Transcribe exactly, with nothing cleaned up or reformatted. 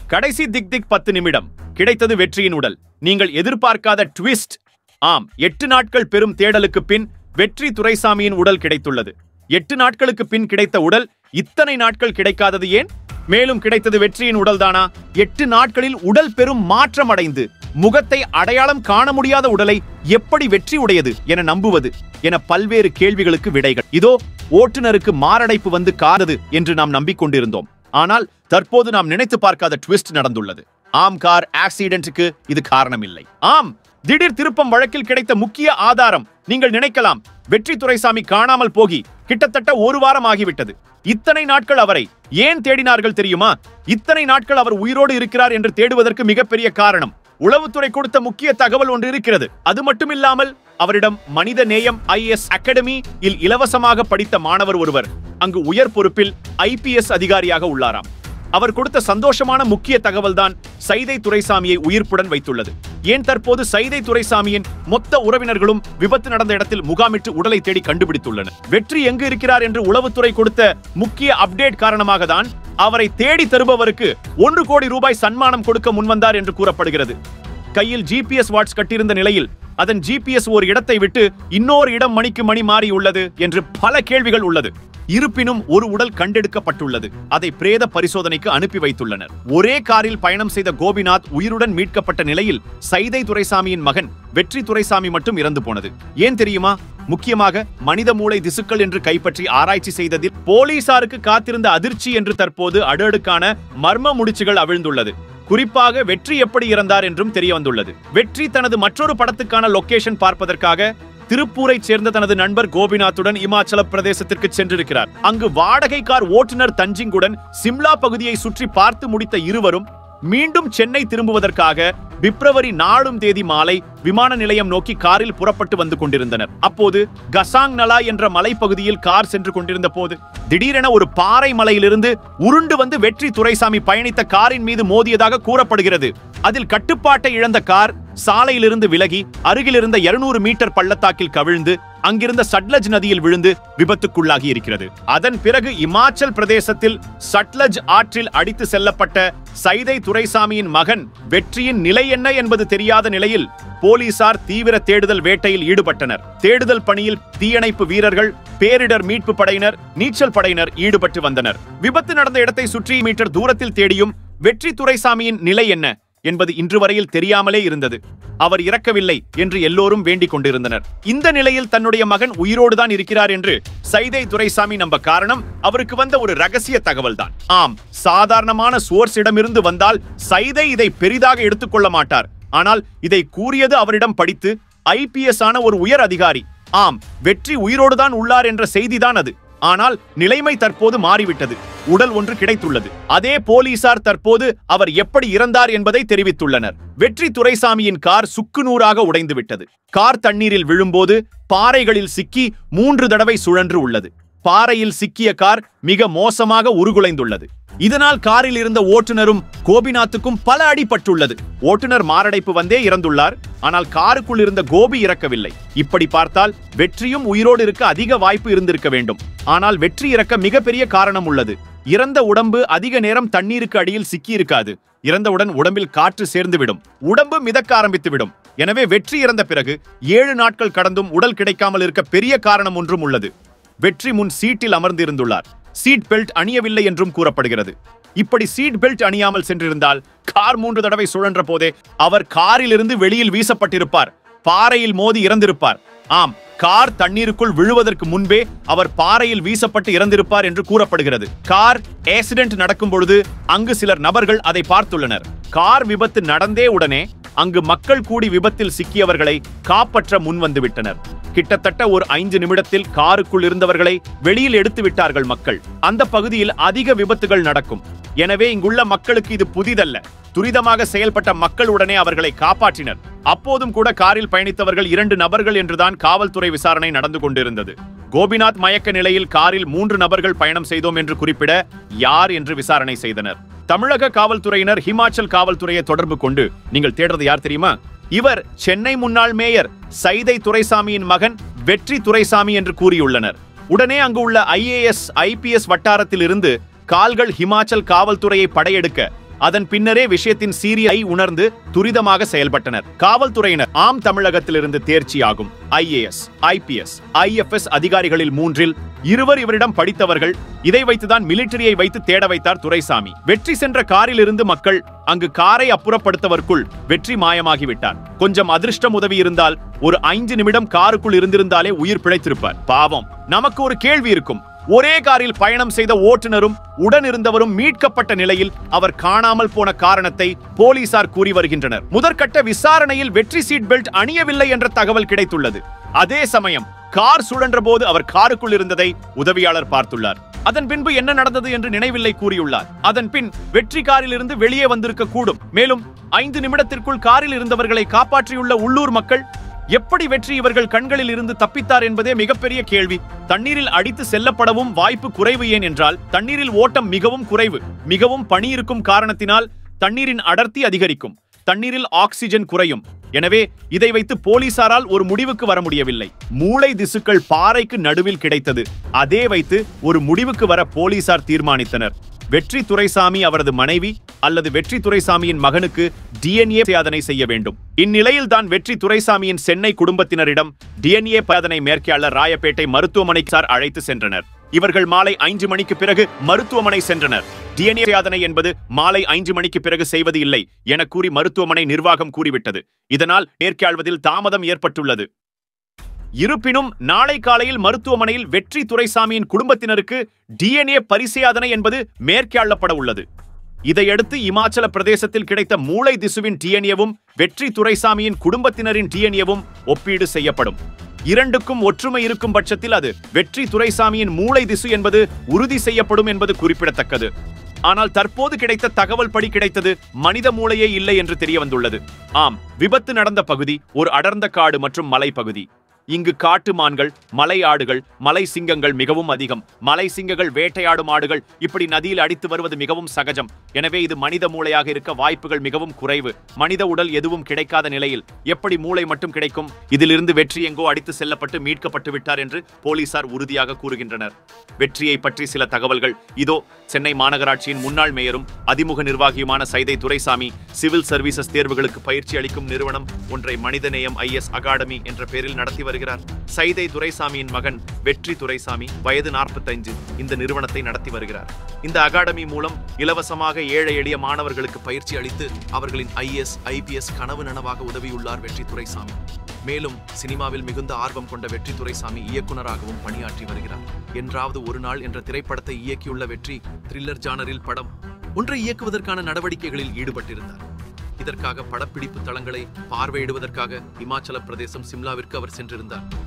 கடைசி திக் திக் பத்து நிமிடம். கிடைத்தது வெற்றியின் உடல். நீங்கள் எதிர்பார்க்காத ட்விஸ்ட். ஆம், எட்டு நாட்கள் பெரும் தேடலுக்கு பின் வெற்றி துரைசாமியின் உடல் கிடைத்துள்ளது. எட்டு நாட்களுக்கு பின் கிடைத்த உடல் இத்தனை நாட்கள் கிடைக்காதது ஏன்? மேலும் கிடைத்தது வெற்றியின் உடல்தானா? எட்டு நாட்களில் உடல் பெரும் மாற்றம் அடைந்து முகத்தை அடையாளம் காண முடியாத உடலை எப்படி வெற்றி உடையது என நம்புவது என பல்வேறு கேள்விகளுக்கு விடைகள். இதோ ஓட்டுநருக்கு மாரடைப்பு வந்து காதது என்று நாம் நம்பிக்கொண்டிருந்தோம். ஆனால் தற்போது நாம் நினைத்து பார்க்காத ட்விஸ்ட் நடந்துள்ளது. ஆம், கார் ஆக்சிடென்ட்க்கு இது காரணம் இல்லை. ஆம், திடீர் திருப்பம் வழக்கில் கிடைத்த முக்கிய ஆதாரம். நீங்கள் நினைக்கலாம், வெற்றி துரைசாமி காணாமல் போகி கிட்டத்தட்ட ஒரு வாரம் ஆகிவிட்டது. இத்தனை நாட்கள் அவரை ஏன் தேடினார்கள் தெரியுமா? இத்தனை நாட்கள் அவர் உயிரோடு இருக்கிறார் என்று தேடுவதற்கு மிகப்பெரிய காரணம் உளவுத்துறை கொடுத்த முக்கிய தகவல் ஒன்று இருக்கிறது. அது மட்டுமில்லாமல் அவரிடம் மனித நேயம் ஐ ஏ எஸ் அகாடமி இல் இலவசமாக படித்த மாணவர் ஒருவர் அங்கு உயர் பொறுப்பில் ஐ பி எஸ் அதிகாரியாக உள்ளாராம். அவர் கொடுத்த சந்தோஷமான முக்கிய தகவல் தான் சைதை துரைசாமியை உயிர்ப்புடன் வைத்துள்ளது. ஏன் தற்போது சைதை துரைசாமியின் மொத்த உறவினர்களும் விபத்து நடந்த இடத்தில் முகாமிட்டு உடலை தேடி கண்டுபிடித்துள்ளனர். வெற்றி எங்கு இருக்கிறார் என்று உளவுத்துறை கொடுத்த முக்கிய அப்டேட் காரணமாக தான் அவரை தேடி தருபவருக்கு ஒன்று கோடி ரூபாய் சன்மானம் கொடுக்க முன்வந்தார் என்று கூறப்படுகிறது. கையில் ஜி பி எஸ் வாட்ச் கட்டியிருந்த நிலையில் அதன் ஜி பி எஸ் ஒரு இடத்தை விட்டு இன்னொரு இடம் மணிக்கு மணி மாறியுள்ளது என்று பல கேள்விகள் உள்ளது. இருப்பினும் ஒரு உடல் கண்டெடுக்கப்பட்டுள்ளது. அதை பிரேத பரிசோதனைக்கு அனுப்பி வைத்துள்ளனர். ஒரே காரில் பயணம் செய்த கோபிநாத் உயிருடன் மீட்கப்பட்ட நிலையில் சைதை துரைசாமியின் மகன் வெற்றி துரைசாமி மட்டும் இறந்து போனது. ஏன் தெரியுமா? முக்கியமாக மனித மூளை திசுக்கள் என்று கைப்பற்றி ஆராய்ச்சி செய்ததில் போலீசாருக்கு காத்திருந்த அதிர்ச்சி என்று தற்போது அடுஅடுக்கான மர்ம முடிச்சுகள் அவிழ்ந்துள்ளது. குறிப்பாக வெற்றி எப்படி இறந்தார் என்றும் தெரிய வந்துள்ளது. வெற்றி தனது மற்றொரு படத்துக்கான லொகேஷன் பார்ப்பதற்காக திருப்பூரை சேர்ந்த தனது நண்பர் கோபிநாத்துடன் இமாச்சல பிரதேசத்திற்கு சென்றிருக்கிறார். அங்கு வாடகை கார் ஓட்டுநர் தஞ்சிங்குடன் சிம்லா பகுதியை சுற்றி பார்த்து முடித்த இருவரும் மீண்டும் சென்னை திரும்புவதற்காக பிப்ரவரி நாலாம் தேதி மாலை விமான நிலையம் நோக்கி காரில் புறப்பட்டு வந்து கொண்டிருந்தனர். அப்போது கசாங் நலா என்ற மலைப்பகுதியில் கார் சென்று கொண்டிருந்த போது திடீரென ஒரு பாறை மலையிலிருந்து உருண்டு வந்து வெற்றி துரைசாமி பயணித்த காரின் மீது மோதியதாக கூறப்படுகிறது. அதில் கட்டுப்பாட்டை இழந்த கார் சாலையிலிருந்து விலகி அருகிலிருந்த இருநூறு மீட்டர் பள்ளத்தாக்கில் கவிழ்ந்து அங்கிருந்த சட்லஜ் நதியில் விழுந்து விபத்துக்குள்ளாகி இருக்கிறது. அதன் பிறகு இமாச்சல் பிரதேசத்தில் சட்லஜ் ஆற்றில் அடித்து செல்லப்பட்ட சைதை துரைசாமியின் மகன் வெற்றியின் நிலை என்ன என்பது தெரியாத நிலையில் போலீசார் தீவிர தேடுதல் வேட்டையில் ஈடுபட்டனர். தேடுதல் பணியில் தீயணைப்பு வீரர்கள், பேரிடர் மீட்பு படையினர், நீச்சல் படையினர் ஈடுபட்டு வந்தனர். விபத்து நடந்த இடத்தை சுற்றி மீட்டர் தூரத்தில் தேடியும் வெற்றி துரைசாமியின் நிலை என்ன என்பது இன்று வரையில் தெரியாமலே இருந்தது. அவர் இறக்கவில்லை என்று எல்லோரும் வேண்டிக் கொண்டிருந்தனர். இந்த நிலையில் தன்னுடைய மகன் உயிரோடுதான் இருக்கிறார் என்று சைதை துரைசாமி நம்ப காரணம் அவருக்கு வந்த ஒரு ரகசிய தகவல் தான். ஆம், சாதாரணமான சோர்ஸ் இடமிருந்து வந்தால் சைதை இதை பெரிதாக எடுத்துக்கொள்ள மாட்டார். ஆனால் இதை கூறியது அவரிடம் படித்து ஐ பி எஸ் ஆன ஒரு உயர் அதிகாரி. ஆம், வெற்றி உயிரோடுதான் உள்ளார் என்ற செய்திதான் அது. ஆனால் நிலைமை தற்போது மாறிவிட்டது. உடல் ஒன்று கிடைத்துள்ளது. அதே போலீசார் தற்போது அவர் எப்படி இறந்தார் என்பதை தெரிவித்துள்ளனர். வெற்றி துரைசாமியின் கார் சுக்குநூறாக உடைந்து விட்டது. கார் தண்ணீரில் விழும்போது பாறைகளில் சிக்கி மூன்று தடவை சுழன்று உள்ளது. பாறையில் சிக்கிய கார் மிக மோசமாக உருகுலைந்துள்ளது. இதனால் காரில் இருந்த ஓட்டுநரும் கோபிநாத்துக்கும் பல அடிபட்டுள்ளது. ஓட்டுநர் மாரடைப்பு வந்தே இறந்துள்ளார். ஆனால் காருக்குள் இருந்த கோபி இறக்கவில்லை. இப்படி பார்த்தால் வெற்றியும் உயிரோடு இருக்க அதிக வாய்ப்பு இருந்திருக்க வேண்டும். ஆனால் வெற்றி இறக்க மிகப்பெரிய காரணம் உள்ளது. இறந்த உடம்பு அதிக நேரம் தண்ணீருக்கு அடியில் சிக்கி இருக்காது. இறந்தவுடன் உடம்பில் காற்று சேர்ந்துவிடும். உடம்பு மிதக்க ஆரம்பித்துவிடும். எனவே வெற்றி இறந்த பிறகு ஏழு நாட்கள் கடந்தும் உடல் கிடைக்காமல் இருக்க பெரிய காரணம் ஒன்றும் உள்ளது. வெற்றி முன் சீட்டில் அமர்ந்திருந்துள்ளார். சீட் பெல்ட் அணியவில்லை என்றும் கூறப்படுகிறது. இப்படி சீட் பெல்ட் அணியாமல் சென்றிருந்தால் கார் மூன்று தடவை சுழன்ற போதே அவர் காரிலிருந்து வெளியில் வீசப்பட்டிருப்பார். பாறையில் மோதி இறந்திருப்பார். ஆம், கார் தண்ணீருக்குள் விழுவதற்கு முன்பே அவர் பாறையில் வீசப்பட்டு இறந்திருப்பார் என்று கூறப்படுகிறது. கார் ஆக்சிடென்ட் நடக்கும் பொழுது அங்கு சிலர் நபர்கள் அதை பார்த்துள்ளனர். கார் விபத்து நடந்தே உடனே அங்கு மக்கள் கூடி விபத்தில் சிக்கியவர்களை காப்பாற்ற முன்வந்து விட்டனர். கிட்டத்தட்ட ஒரு ஐந்து நிமிடத்தில் காருக்குள் இருந்தவர்களை வெளியில் எடுத்து விட்டார்கள் மக்கள். அந்த பகுதியில் அதிக விபத்துகள் நடக்கும். எனவே இங்குள்ள மக்களுக்கு இது புதிதல்ல. துரிதமாக செயல்பட்ட மக்கள் உடனே அவர்களை காப்பாற்றினர். அப்போதும் கூட காரில் பயணித்தவர்கள் இரண்டு நபர்கள் என்றுதான் காவல்துறை விசாரணை நடந்து கொண்டிருந்தது. கோபிநாத் மயக்க நிலையில் காரில் மூன்று நபர்கள் பயணம் செய்தோம் என்று குறிப்பிட யார் என்று விசாரணை செய்தனர். தமிழக காவல்துறையினர் ஹிமாச்சல் காவல்துறையை தொடர்பு கொண்டு நீங்கள் தேடுறது யார் தெரியுமா? இவர் சென்னை முன்னாள் மேயர் சைதை துரைசாமியின் மகன் வெற்றி துரைசாமி என்று கூறியுள்ளனர். உடனே அங்கு உள்ள I A S I P S வட்டாரத்தில் இருந்து கால்கள் ஹிமாச்சல் காவல்துறையை படையெடுக்க அதன் பின்னரே விஷயத்தின் சீரியலை உணர்ந்து துரிதமாக செயல்பட்டனர். காவல்துறையினர் ஆம் தமிழகத்திலிருந்து தேர்ச்சியாகும் I A S, I P S, I F S அதிகாரிகளில் மூன்றில் இருவர் இவரிடம் படித்தவர்கள். இதை வைத்துதான் மிலிட்டரியை வைத்து தேட வைத்தார் துரைசாமி. வெற்றி சென்ற காரில் இருந்து மக்கள் அங்கு காரை அப்புறப்படுத்தவர்க்குள் வெற்றி மாயமாகிவிட்டார். கொஞ்சம் அதிர்ஷ்டம் உதவி இருந்தால் ஒரு ஐந்து நிமிடம் காருக்குள் இருந்திருந்தாலே உயிர் பிழைத்திருப்பார். பாவம். நமக்கு ஒரு கேள்வி இருக்கும். ஒரே காரில் பயணம் செய்த ஓட்டுநரும் உடன் இருந்தவரும் மீட்கப்பட்ட நிலையில் அவர் காணாமல் போன காரணத்தை போலீசார் கூறி வருகின்றனர். முதற்கட்ட விசாரணையில் வெற்றி சீட் பெல்ட் அணியவில்லை என்ற தகவல் கிடைத்துள்ளது. அதே சமயம் கார் சுழன்ற போது அவர் காருக்குள் இருந்ததை உதவியாளர் பார்த்துள்ளார். அதன் பின்பு என்ன நடந்தது என்று நினைவில்லை கூறியுள்ளார். அதன் பின் வெற்றி காரில் இருந்து வெளியே வந்திருக்க கூடும். மேலும் ஐந்து நிமிடத்திற்குள் காரில் இருந்தவர்களை காப்பாற்றியுள்ள உள்ளூர் மக்கள் எப்படி வெற்றி இவர்கள் கண்களில் இருந்து தப்பித்தார் என்பதே மிகப்பெரிய கேள்வி. தண்ணீரில் அடித்து செல்லப்படவும் வாய்ப்பு குறைவு. ஏன் என்றால் தண்ணீரில் ஓட்டம் மிகவும் குறைவு. மிகவும் பனி இருக்கும் காரணத்தினால் தண்ணீரின் அடர்த்தி அதிகரிக்கும். தண்ணீரில் ஆக்சிஜன் குறையும். எனவே இதை வைத்து போலீசாரால் ஒரு முடிவுக்கு வர முடியவில்லை. மூளை திசுக்கள் பாறைக்கு நடுவில் கிடைத்தது. அதே வைத்து ஒரு முடிவுக்கு வர போலீசார் தீர்மானித்தனர். வெற்றி துரைசாமி அவரது மனைவி அல்லது வெற்றி துரைசாமியின் மகனுக்கு டி என் ஏ பரிசோதனை செய்ய வேண்டும். இந்நிலையில் தான் வெற்றி துரைசாமியின் சென்னை குடும்பத்தினரிடம் டி என் ஏ பரிசோதனை மேற்கொள்ள ராயப்பேட்டை மருத்துவமனைக்கு அழைத்து சென்றனர். இவர்கள் மாலை ஐந்து மணிக்கு பிறகு மருத்துவமனை சென்றனர். டி என் ஏ பரிசோதனை என்பது மாலை ஐந்து மணிக்கு பிறகு செய்வது இல்லை என கூறி மருத்துவமனை நிர்வாகம் கூறிவிட்டது. இதனால் மேற்கொள்வதில் தாமதம் ஏற்பட்டுள்ளது. இருப்பினும் நாளை காலையில் மருத்துவமனையில் வெற்றி துரைசாமியின் குடும்பத்தினருக்கு டி என் ஏ பரிசோதனை என்பது மேற்கொள்ளப்பட உள்ளது. இதையடுத்து இமாச்சல பிரதேசத்தில் கிடைத்த மூளை திசுவின் டி என் ஏவும் வெற்றி துரைசாமியின் குடும்பத்தினரின் டி என் ஏவும் ஒப்பீடு செய்யப்படும். இரண்டுக்கும் ஒற்றுமை இருக்கும் பட்சத்தில் அது வெற்றி துரைசாமியின் மூளை திசு என்பது உறுதி செய்யப்படும் என்பது குறிப்பிடத்தக்கது. ஆனால் தற்போது கிடைத்த தகவல் படி கிடைத்தது மனித மூளையே இல்லை என்று தெரிய வந்துள்ளது. ஆம், விபத்து நடந்த பகுதி ஒரு அடர்ந்த காடு மற்றும் மலை பகுதி. இங்கு காட்டு மான்கள், மலை ஆடுகள், மலை சிங்கங்கள் மிகவும் அதிகம். மலை சிங்கங்கள் வேட்டையாடும் ஆடுகள் இப்படி நதியில் அடித்து வருவது மிகவும் சகஜம். எனவே இது மனித மூளையாக இருக்க வாய்ப்புகள் மிகவும் குறைவு. மனித உடல் எதுவும் கிடைக்காத நிலையில் எப்படி மூளை மட்டும் கிடைக்கும்? இதிலிருந்து வெற்றி எங்கோ அடித்து செல்லப்பட்டு மீட்கப்பட்டு விட்டார் என்று போலீசார் உறுதியாக கூறுகின்றனர். வெற்றியை பற்றி சில தகவல்கள் இதோ. சென்னை மாநகராட்சியின் முன்னாள் மேயரும் அதிமுக நிர்வாகியுமான சைதை துரைசாமி சிவில் சர்வீசஸ் தேர்வுகளுக்கு பயிற்சி அளிக்கும் நிறுவனம் ஒன்றை மனிதநேயம் ஐ எஸ் அகாடமி என்ற பெயரில் நடத்தி வருகிறார். சைதை துரைசாமியின் மகன் வெற்றி துரைசாமி வயது நாற்பத்தைந்து இந்த நிறுவனத்தை நடத்தி வருகிறார். இந்த அகாடமி மூலம் இலவசமாக ஏழை எளிய மாணவர்களுக்கு பயிற்சி அளித்து அவர்களின் I A S, I P S கனவு நனவாக உதவியுள்ளார் வெற்றி துரைசாமி. மேலும் சினிமாவில் மிகுந்த ஆர்வம் கொண்ட வெற்றி துரைசாமி இயக்குனராகவும் பணியாற்றி வருகிறார். என்றாவது ஒரு நாள் என்ற திரைப்படத்தை இயக்கியுள்ள வெற்றி த்ரில்லர் ஜானரில் படம் ஒன்றை இயக்குவதற்கான நடவடிக்கைகளில் ஈடுபட்டிருந்தார். இதற்காக படப்பிடிப்பு தளங்களை பார்வையிடுவதற்காக இமாச்சல பிரதேசம் சிம்லாவிற்கு அவர் சென்றிருந்தார்.